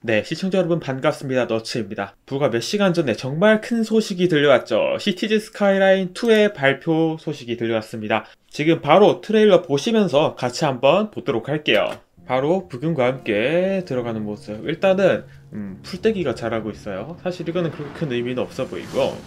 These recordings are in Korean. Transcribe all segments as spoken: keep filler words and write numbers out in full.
네, 시청자 여러분 반갑습니다. 너츠입니다. 불과 몇 시간 전에 정말 큰 소식이 들려왔죠. 시티즈 스카이라인 투의 발표 소식이 들려왔습니다. 지금 바로 트레일러 보시면서 같이 한번 보도록 할게요. 바로 부금과 함께 들어가는 모습. 일단은 음, 풀떼기가 잘하고 있어요. 사실 이거는 그렇게 큰 의미는 없어 보이고,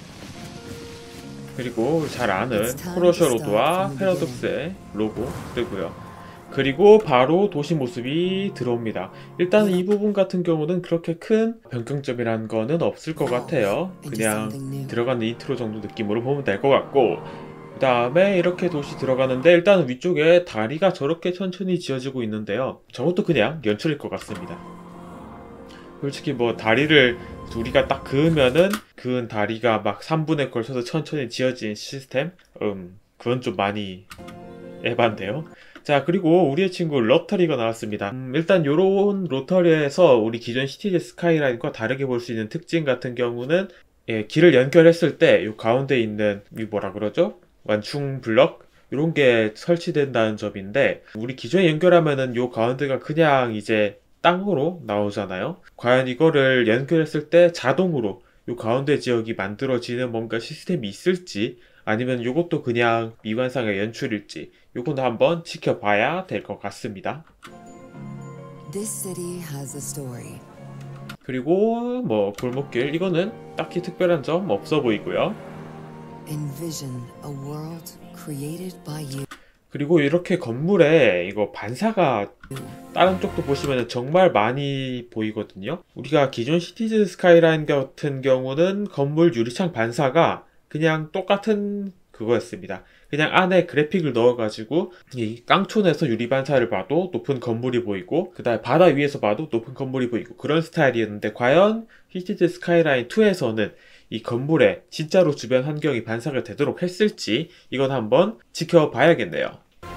그리고 잘 아는 코로셔 로드와 패러독스의 로고 뜨고요. 그리고 바로 도시 모습이 들어옵니다. 일단 이 부분 같은 경우는 그렇게 큰 변경점이라는 거는 없을 것 같아요. 그냥 들어가는 인트로 정도 느낌으로 보면 될 것 같고, 그 다음에 이렇게 도시 들어가는데 일단 위쪽에 다리가 저렇게 천천히 지어지고 있는데요. 저것도 그냥 연출일 것 같습니다. 솔직히 뭐 다리를 우리가 딱 그으면은 그은 다리가 막 삼 분에 걸쳐서 천천히 지어진 시스템? 음, 그건 좀 많이 에반데요. 자, 그리고 우리의 친구 로터리가 나왔습니다. 음, 일단 요런 로터리에서 우리 기존 시티즈 스카이라인과 다르게 볼 수 있는 특징 같은 경우는, 예, 길을 연결했을 때 요 가운데 있는 이 뭐라 그러죠? 완충 블럭? 이런 게 설치된다는 점인데, 우리 기존에 연결하면은 요 가운데가 그냥 이제 땅으로 나오잖아요. 과연 이거를 연결했을 때 자동으로 요 가운데 지역이 만들어지는 뭔가 시스템이 있을지, 아니면 요것도 그냥 미관상의 연출일지, 요건 한번 지켜봐야 될 것 같습니다. This city has a story. 그리고 뭐 골목길, 이거는 딱히 특별한 점 없어 보이고요. Envision a world created by you. 그리고 이렇게 건물에 이거 반사가 다른 쪽도 보시면 정말 많이 보이거든요. 우리가 기존 시티즈 스카이라인 같은 경우는 건물 유리창 반사가 그냥 똑같은 그거였습니다. 그냥 안에 그래픽을 넣어가지고 이 깡촌에서 유리 반사를 봐도 높은 건물이 보이고, 그 다음에 바다 위에서 봐도 높은 건물이 보이고, 그런 스타일이었는데, 과연 시티즈 스카이라인 투에서는 이 건물에 진짜로 주변 환경이 반사가 되도록 했을지, 이건 한번 지켜봐야겠네요.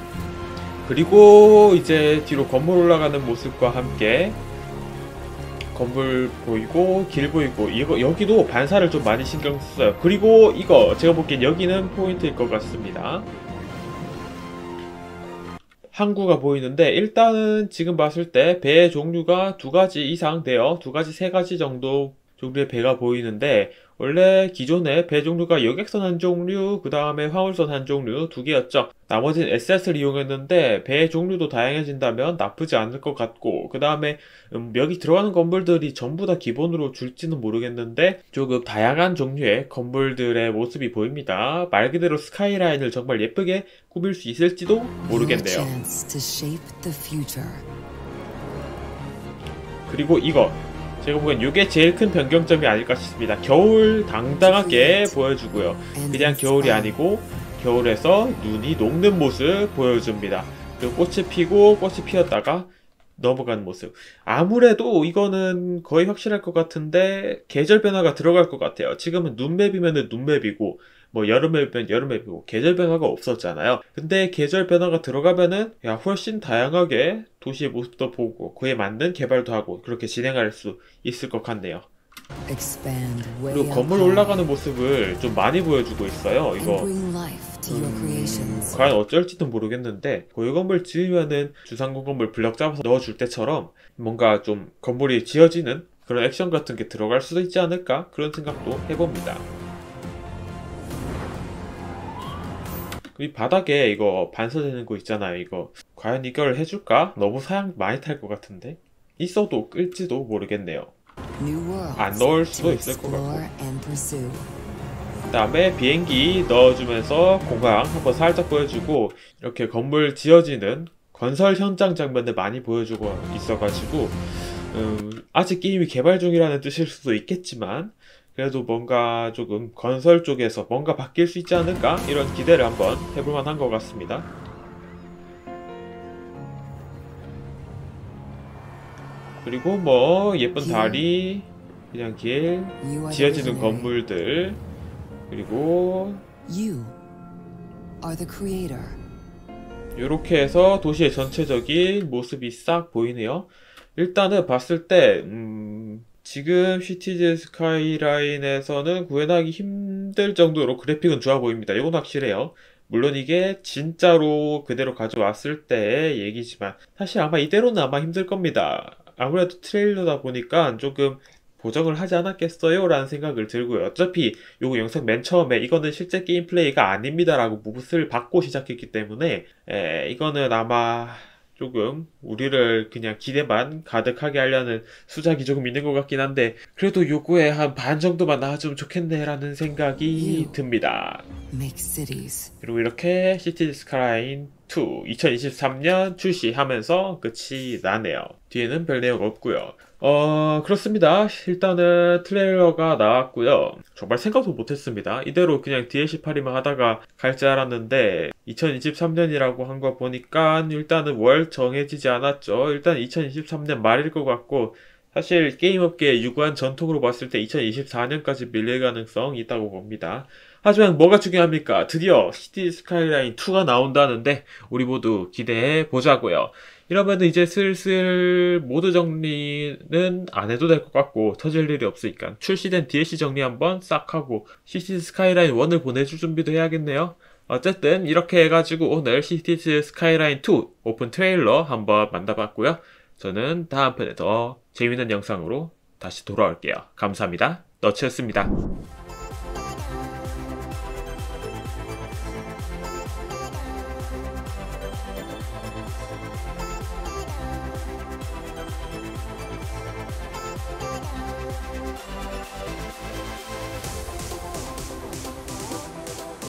그리고 이제 뒤로 건물 올라가는 모습과 함께 건물 보이고 길 보이고, 이거 여기도 반사를 좀 많이 신경 썼어요. 그리고 이거 제가 보기엔 여기는 포인트일 것 같습니다. 항구가 보이는데, 일단은 지금 봤을 때 배의 종류가 두 가지 이상 돼요. 두 가지, 세 가지 정도 종류의 배가 보이는데, 원래 기존에 배 종류가 여객선 한 종류, 그 다음에 화물선 한 종류 두 개였죠. 나머지는 에스에스를 이용했는데, 배의 종류도 다양해진다면 나쁘지 않을 것 같고, 그 다음에 음, 여기 들어가는 건물들이 전부 다 기본으로 줄지는 모르겠는데 조금 다양한 종류의 건물들의 모습이 보입니다. 말 그대로 스카이라인을 정말 예쁘게 꾸밀 수 있을지도 모르겠네요. Your chance to shape the future. 그리고 이거 제가 보기엔 이게 제일 큰 변경점이 아닐까 싶습니다. 겨울 당당하게 보여주고요. 그냥 겨울이 아니고 겨울에서 눈이 녹는 모습 보여줍니다. 그리고 꽃이 피고 꽃이 피었다가 넘어가는 모습. 아무래도 이거는 거의 확실할 것 같은데 계절 변화가 들어갈 것 같아요. 지금은 눈맵이면 눈맵이고, 뭐 여름맵이면 여름맵이고, 계절 변화가 없었잖아요. 근데 계절 변화가 들어가면은 야 훨씬 다양하게 도시의 모습도 보고 그에 맞는 개발도 하고 그렇게 진행할 수 있을 것 같네요. Expand way 그리고 up 건물 high 올라가는 모습을 좀 많이 보여주고 있어요. and 이거 bring life to your 음, creations. 과연 어쩔지도 모르겠는데, 고유 건물 지으면은 주상공 건물 블럭 잡아서 넣어줄 때처럼 뭔가 좀 건물이 지어지는 그런 액션 같은 게 들어갈 수도 있지 않을까, 그런 생각도 해봅니다. 이 바닥에 이거 반사되는 거 있잖아요. 이거 과연 이걸 해줄까? 너무 사양 많이 탈 것 같은데, 있어도 끌지도 모르겠네요. New worlds 안 넣을 수도 to 있을 것 explore 같고. and pursue. 그 다음에 비행기 넣어주면서 공항 한번 살짝 보여주고, 이렇게 건물 지어지는 건설 현장 장면을 많이 보여주고 있어가지고, 음, 아직 게임이 개발 중이라는 뜻일 수도 있겠지만, 그래도 뭔가 조금 건설 쪽에서 뭔가 바뀔 수 있지 않을까, 이런 기대를 한번 해볼 만한 것 같습니다. 그리고 뭐 예쁜 다리, 그냥 길, You are the 지어지는 visionary. 건물들, 그리고 You are the creator. 이렇게 해서 도시의 전체적인 모습이 싹 보이네요. 일단은 봤을 때 음, 지금 시티즈 스카이라인에서는 구현하기 힘들 정도로 그래픽은 좋아 보입니다. 이건 확실해요. 물론 이게 진짜로 그대로 가져왔을 때의 얘기지만 사실 아마 이대로는 아마 힘들 겁니다. 아무래도 트레일러다 보니까 조금 보정을 하지 않았겠어요? 라는 생각을 들고요. 어차피 요거 영상 맨 처음에 이거는 실제 게임 플레이가 아닙니다 라고 무붓을 받고 시작했기 때문에 에, 이거는 아마 조금 우리를 그냥 기대만 가득하게 하려는 수작이 조금 있는 것 같긴 한데 그래도 요거에 한 반 정도만 나와주면 좋겠네 라는 생각이 듭니다. Make cities. 그리고 이렇게 시티즈 스카이라인 투 이천이십삼 년 출시하면서 끝이 나네요. 뒤에는 별 내용 없고요. 어 그렇습니다. 일단은 트레일러가 나왔고요. 정말 생각도 못했습니다. 이대로 그냥 디엘씨 팔이만 하다가 갈 줄 알았는데 이천이십삼 년이라고 한 거 보니까 일단은 월 정해지지 않았죠. 일단 이천이십삼 년 말일 것 같고 사실 게임업계의 유구한 전통으로 봤을 때 이천이십사 년까지 밀릴 가능성이 있다고 봅니다. 하지만 뭐가 중요합니까? 드디어 시티 스카이라인 투가 나온다는데 우리 모두 기대해 보자고요. 이러면 이제 슬슬 모드 정리는 안 해도 될 것 같고 터질 일이 없으니까 출시된 디엘씨 정리 한번 싹 하고 시티 스카이라인 원을 보내줄 준비도 해야겠네요. 어쨌든 이렇게 해가지고 오늘 시티즈 스카이라인 투 오픈 트레일러 한번 만나봤고요. 저는 다음 편에 더 재밌는 영상으로 다시 돌아올게요. 감사합니다. 너츠였습니다.